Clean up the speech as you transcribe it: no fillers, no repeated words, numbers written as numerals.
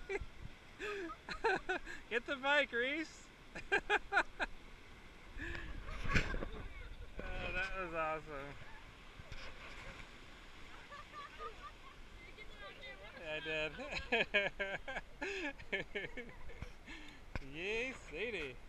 Get the bike, Reese. That was awesome. Yeah, I did. Yay, Sadie.